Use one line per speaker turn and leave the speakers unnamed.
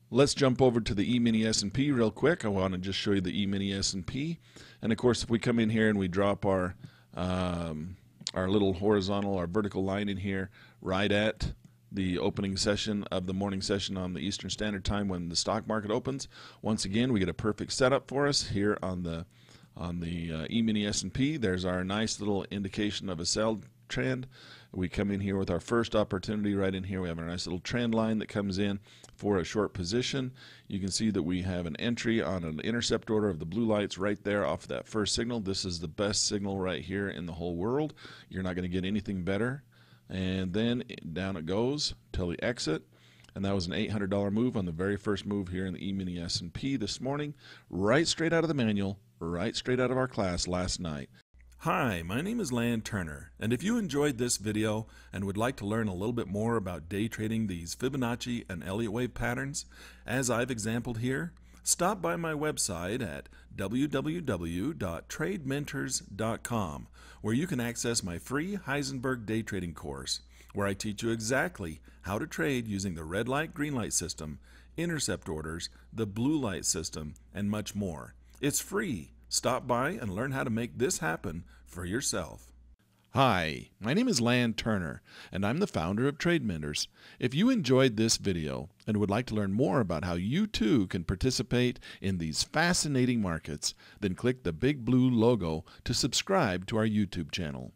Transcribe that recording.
Let's jump over to the eMini S&P real quick. I want to just show you the eMini S&P. And of course, if we come in here and we drop our little horizontal, our vertical line in here right at the opening session of the morning session on the Eastern Standard Time when the stock market opens, once again we get a perfect setup for us here on the eMini S&P. There's our nice little indication of a sell trend. We come in here with our first opportunity right in here. We have a nice little trend line that comes in for a short position. You can see that we have an entry on an intercept order of the blue lights right there off that first signal. This is the best signal right here in the whole world. You're not going to get anything better. And then down it goes till the exit. And that was an $800 move on the very first move here in the eMini S&P this morning, right straight out of the manual, right straight out of our class last night. Hi, my name is Lan Turner, and if you enjoyed this video and would like to learn a little bit more about day trading these Fibonacci and Elliott wave patterns, as I've exampled here, stop by my website at www.tradementors.com, where you can access my free Heisenberg day trading course, where I teach you exactly how to trade using the red light, green light system, intercept orders, the blue light system, and much more. It's free. Stop by and learn how to make this happen for yourself. Hi, my name is Lan Turner, and I'm the founder of Trade Mentors. If you enjoyed this video and would like to learn more about how you too can participate in these fascinating markets, then click the big blue logo to subscribe to our YouTube channel.